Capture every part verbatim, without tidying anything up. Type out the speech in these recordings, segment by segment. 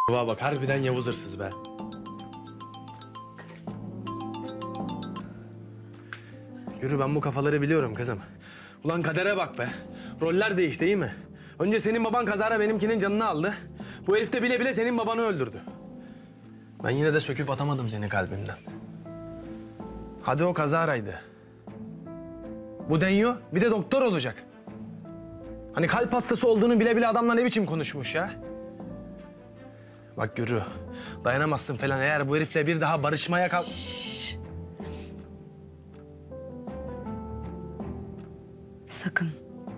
Bak harbiden Yavuz hırsız be. Yürü, ben bu kafaları biliyorum kızım. Ulan kadere bak be. Roller değişti, değil mi? Önce senin baban kazara benimkinin canını aldı. Bu herif de bile bile senin babanı öldürdü. Ben yine de söküp atamadım seni kalbimden. Hadi o kazaraydı. Bu Denyo bir de doktor olacak. Hani kalp hastası olduğunu bile bile adamla ne biçim konuşmuş ya? Bak Gürü, dayanamazsın falan. Eğer bu herifle bir daha barışmaya kal... Şşş. Sakın.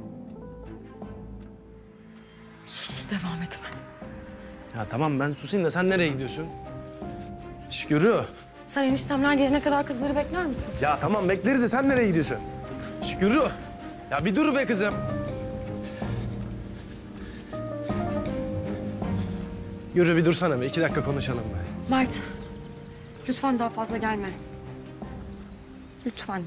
Sus, devam etme. Ya tamam, ben susayım da sen nereye gidiyorsun? Şş, Gürü. Sen eniştemler gelene kadar kızları bekler misin? Ya tamam, bekleriz de sen nereye gidiyorsun? Şş, Gürü. Ya bir dur be kızım. Yürü bir dursana be, iki dakika konuşalım be. Mert, lütfen daha fazla gelme. Lütfen.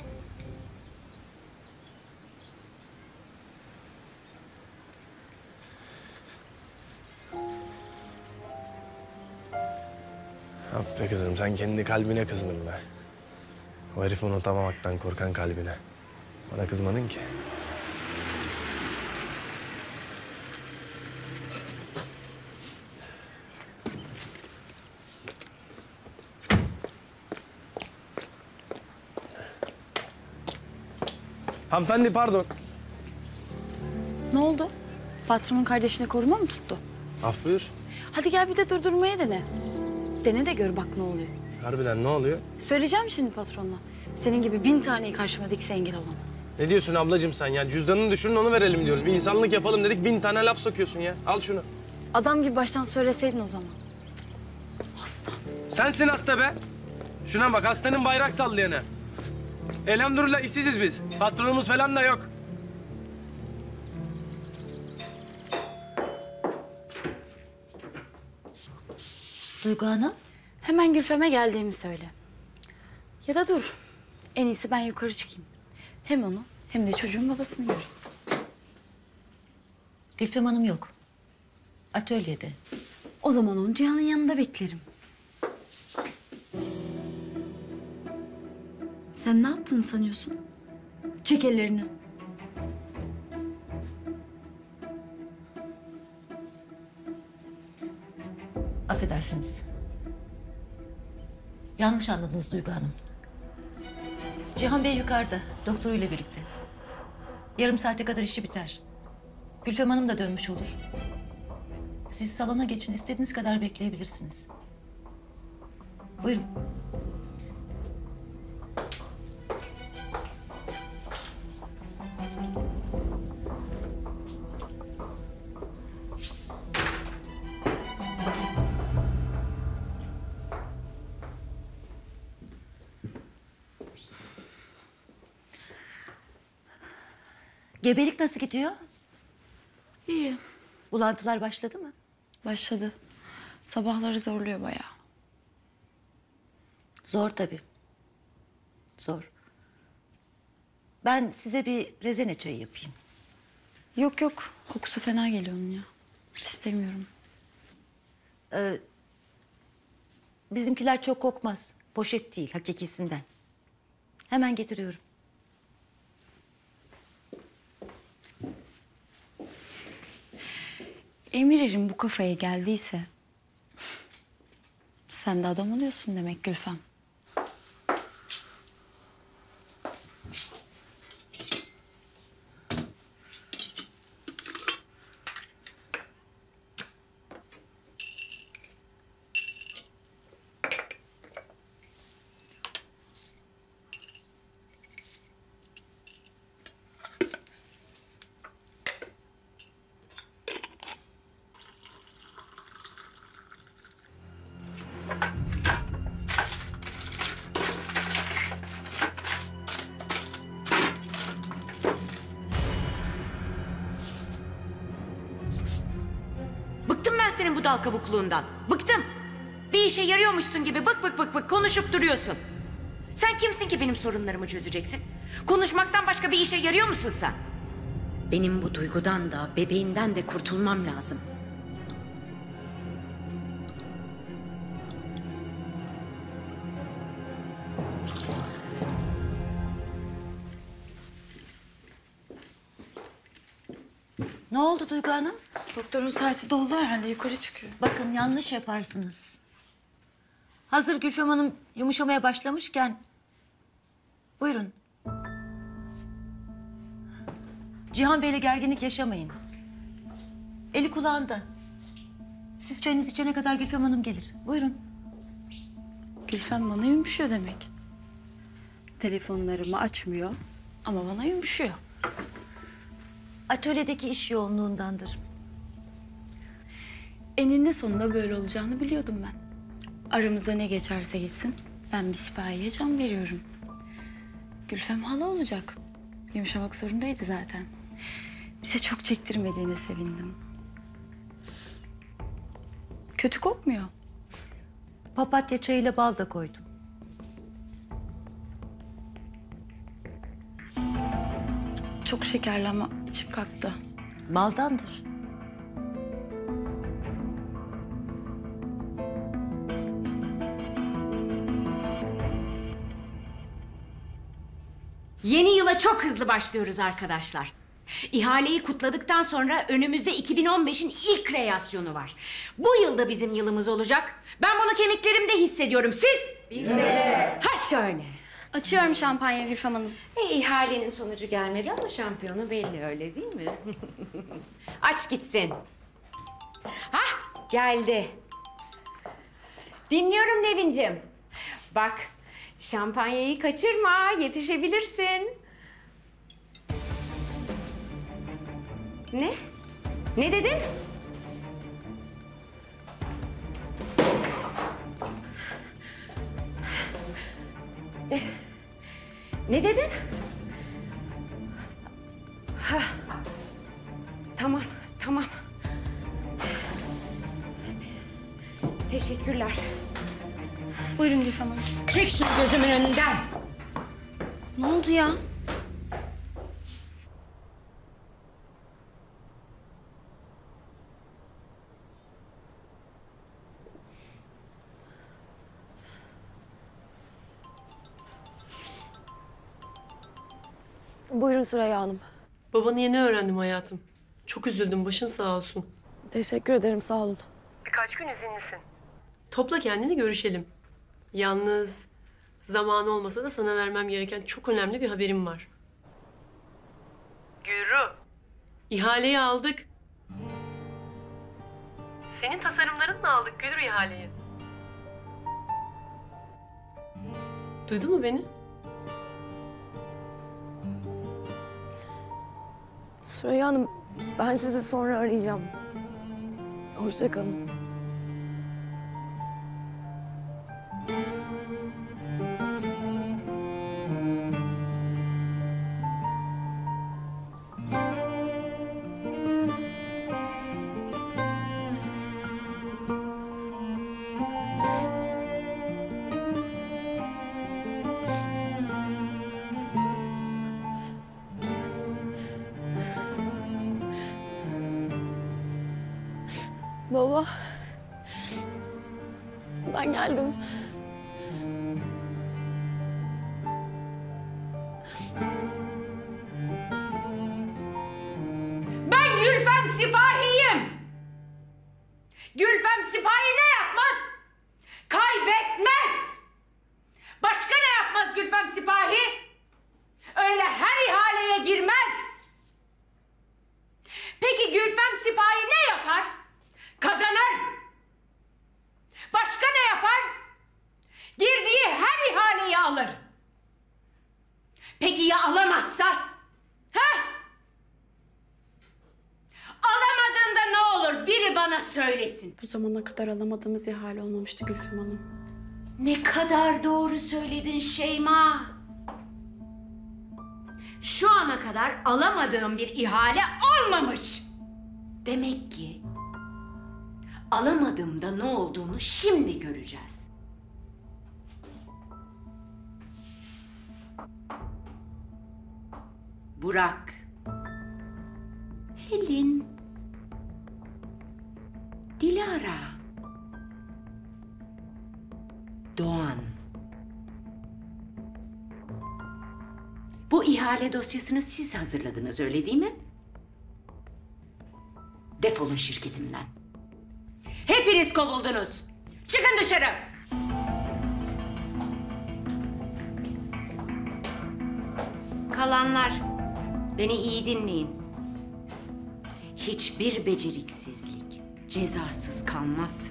Yap be kızım, sen kendi kalbine kızdın be. O herifi unutamamaktan korkan kalbine. Bana kızmadın ki. Hanımefendi pardon. Ne oldu? Patronun kardeşine koruma mı tuttu? Af buyur. Hadi gel bir de durdurmaya dene. Dene de gör bak ne oluyor. Harbiden ne oluyor? Söyleyeceğim şimdi patronla. Senin gibi bin taneyi karşıma dikse engel olamaz. Ne diyorsun ablacığım sen ya? Cüzdanını düşürün onu verelim diyoruz. Bir insanlık yapalım dedik, bin tane laf sokuyorsun ya. Al şunu. Adam gibi baştan söyleseydin o zaman. Cık, hasta. Sensin hasta be. Şuna bak, hastanın bayrak sallayanı. Elhamdülillah işsiziz biz. Patronumuz falan da yok. Duygu Hanım. Hemen Gülfem'e geldiğimi söyle. Ya da dur. En iyisi ben yukarı çıkayım. Hem onu hem de çocuğun babasını göreyim. Gülfem Hanım yok. Atölyede. O zaman onu Cihan'ın yanında beklerim. Sen ne yaptığını sanıyorsun? Çek ellerini. Affedersiniz. Yanlış anladınız Duygu Hanım. Cihan Bey yukarıda, doktoruyla birlikte. Yarım saate kadar işi biter. Gülfem Hanım da dönmüş olur. Siz salona geçin, istediğiniz kadar bekleyebilirsiniz. Buyurun. Gebelik nasıl gidiyor? İyi. Bulantılar başladı mı? Başladı. Sabahları zorluyor bayağı. Zor tabii. Zor. Ben size bir rezene çayı yapayım. Yok yok. Kokusu fena geliyor onun ya. İstemiyorum. Ee, bizimkiler çok kokmaz. Poşet değil, hakikisinden. Hemen getiriyorum. Emirer'in bu kafaya geldiyse... sen de adam oluyorsun demek Gülfem. Bıktım ben senin bu dal kavukluğundan. Bıktım. Bir işe yarıyormuşsun gibi bık bık bık bık konuşup duruyorsun. Sen kimsin ki benim sorunlarımı çözeceksin? Konuşmaktan başka bir işe yarıyor musun sen? Benim bu duygudan da bebeğinden de kurtulmam lazım. Ne oldu Duygu Hanım? Doktorun saati doldu herhalde, yukarı çıkıyor. Bakın yanlış yaparsınız. Hazır Gülfem Hanım yumuşamaya başlamışken... Buyurun. Cihan Bey'le gerginlik yaşamayın. Eli kulağında. Siz çayınızı içene kadar Gülfem Hanım gelir. Buyurun. Gülfem bana yumuşuyor demek. Telefonlarımı açmıyor ama bana yumuşuyor. Atölyedeki iş yoğunluğundandır. Eninde sonunda böyle olacağını biliyordum ben. Aramızda ne geçerse geçsin, ben bir sipahiye can veriyorum. Gülfem hala olacak. Yumuşamak zorundaydı zaten. Bize çok çektirmediğine sevindim. Kötü kokmuyor. Papatya çayıyla bal da koydum. Çok şekerli ama içim kalktı. Baldandır. Yeni yıla çok hızlı başlıyoruz arkadaşlar. İhaleyi kutladıktan sonra önümüzde iki bin on beşin ilk kreasyonu var. Bu yılda bizim yılımız olacak. Ben bunu kemiklerimde hissediyorum. Siz? Biz de. Ha şöyle. Açıyorum şampanya Gülfem Hanım. E, ihalenin sonucu gelmedi ama şampiyonu belli, öyle değil mi? Aç gitsin. Hah, geldi. Dinliyorum Nevin'cim. Bak, şampanyayı kaçırma, yetişebilirsin. Ne? Ne dedin? Eh, Ne dedin? Ha. Tamam, tamam. Teşekkürler. Buyurun Gülfem Hanım. Çek şunu gözümün önünden. Ne oldu ya? Buyurun Süreyya Hanım. Babanı yeni öğrendim hayatım. Çok üzüldüm, başın sağ olsun. Teşekkür ederim, sağ olun. Birkaç gün izinlisin. Topla kendini, görüşelim. Yalnız zamanı olmasa da sana vermem gereken çok önemli bir haberim var. Gürü. İhaleyi aldık. Senin tasarımlarınla aldık Gürü ihaleyi. Duydun mu beni? Süreyya Hanım, ben sizi sonra arayacağım. Hoşça kalın. Baba, ben geldim. Ben Gülfem Sipahi'yim. Gülfem Sipahi ne yapmaz? Kaybetmez. Başka ne yapmaz Gülfem Sipahi? Öyle her ihaleye girmez. Peki Gülfem Sipahi ne yapar? Kazanır. Başka ne yapar? Girdiği her ihaleyi alır. Peki ya alamazsa? Ha? Alamadığında ne olur? Biri bana söylesin. Bu zamana kadar alamadığımız ihale olmamıştı Gülfem Hanım. Ne kadar doğru söyledin Şeyma. Şu ana kadar alamadığım bir ihale olmamış. Demek ki alamadığımda ne olduğunu şimdi göreceğiz. Burak, Helin, Dilara, Doğan, Bu ihale dosyasını siz hazırladınız, öyle değil mi? Defolun şirketimden. Hepiniz kovuldunuz. Çıkın dışarı. Kalanlar, beni iyi dinleyin. Hiçbir beceriksizlik cezasız kalmaz.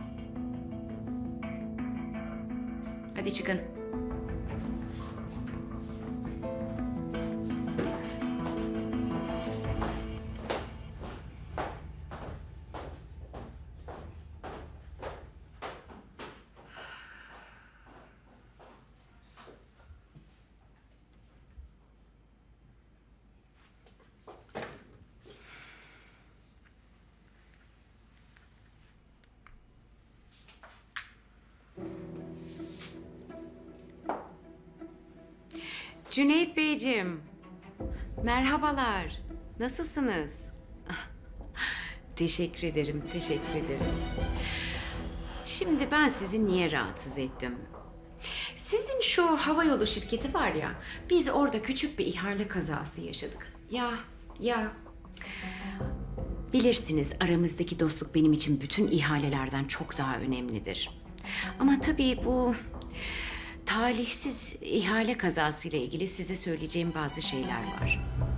Hadi çıkın. Cüneyt Beyciğim, merhabalar. Nasılsınız? Teşekkür ederim, teşekkür ederim. Şimdi ben sizi niye rahatsız ettim? Sizin şu havayolu şirketi var ya, biz orada küçük bir ihale kazası yaşadık. Ya, ya. Bilirsiniz aramızdaki dostluk benim için bütün ihalelerden çok daha önemlidir. Ama tabii bu talihsiz ihale kazasıyla ilgili size söyleyeceğim bazı şeyler var.